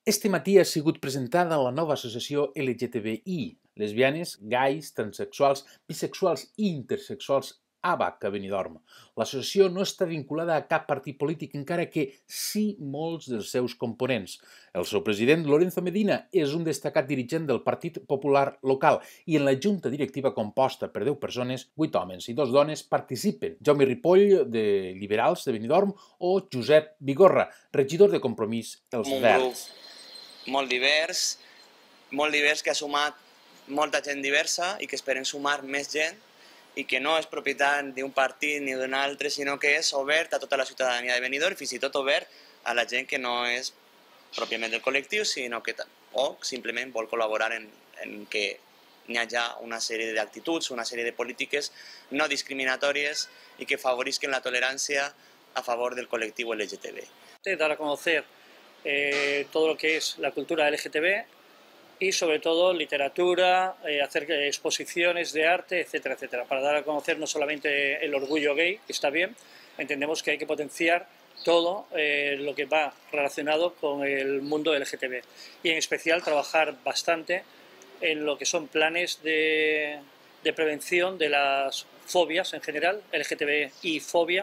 Este matí ha sigut presentada la nova associació LGTBI, lesbianes, gais, transexuals, bisexuals i intersexuals ABAC a Benidorm. L'associació no està vinculada a cap partit polític, encara que sí molts dels seus components. El seu president, Lorenzo Medina, és un destacat dirigent del Partit Popular local i en la junta directiva composta per 10 persones, 8 homes i 2 dones, participen Jaume Ripoll, de Liberals de Benidorm, o Josep Vigorra, regidor de Compromís Els Verds. Molt divers que ha sumat molta gent diversa i que esperem sumar més gent i que no és propietat d'un partit ni d'un altre, sinó que és obert a tota la ciutadania de Benidorm i fins i tot obert a la gent que no és pròpiament del col·lectiu, sinó que simplement vol col·laborar en que hi hagi una sèrie d'actituds, una sèrie de polítiques no discriminatòries i que favorisquen la tolerància a favor del col·lectiu LGTB. Dar a conocer todo lo que es la cultura LGTB y sobre todo literatura, hacer exposiciones de arte, etcétera, etcétera, para dar a conocer no solamente el orgullo gay, que está bien, entendemos que hay que potenciar todo lo que va relacionado con el mundo LGTB y en especial trabajar bastante en lo que son planes de prevención de las fobias en general, LGTB y fobia,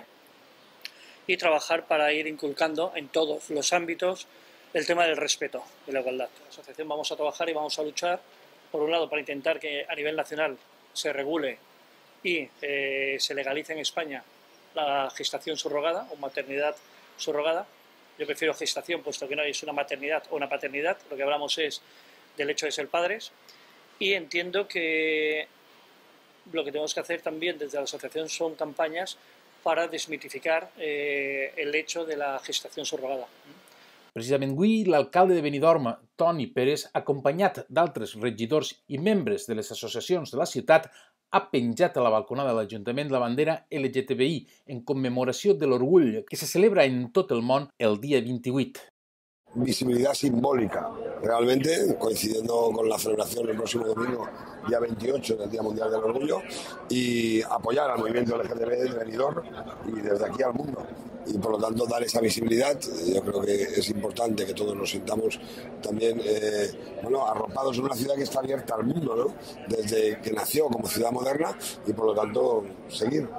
y trabajar para ir inculcando en todos los ámbitos el tema del respeto y la igualdad. En la asociación vamos a trabajar y vamos a luchar, por un lado, para intentar que a nivel nacional se regule y se legalice en España la gestación subrogada o maternidad subrogada. Yo prefiero gestación, puesto que no es una maternidad o una paternidad, lo que hablamos es del hecho de ser padres, y entiendo que lo que tenemos que hacer también desde la asociación son campañas para desmitificar el hecho de la gestació subrogada. Precisament avui, l'alcalde de Benidorm, Toni Pérez, acompanyat d'altres regidors i membres de les associacions de la ciutat, ha penjat a la balconada de l'Ajuntament la bandera LGTBI en commemoració de l'orgull que se celebra en tot el món el dia 28. Visibilidad simbólica, realmente coincidiendo con la celebración el próximo domingo, día 28, del Día Mundial del Orgullo, y apoyar al movimiento LGTB de Benidorm y desde aquí al mundo. Y por lo tanto dar esa visibilidad. Yo creo que es importante que todos nos sintamos también arropados en una ciudad que está abierta al mundo, ¿no? Desde que nació como ciudad moderna, y por lo tanto seguir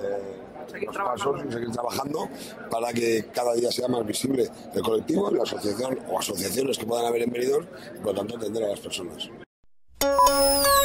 los pasos y seguir trabajando para que cada día sea más visible el colectivo, la asociación o asociaciones que puedan haber en Benidorm, y por lo tanto atender a las personas.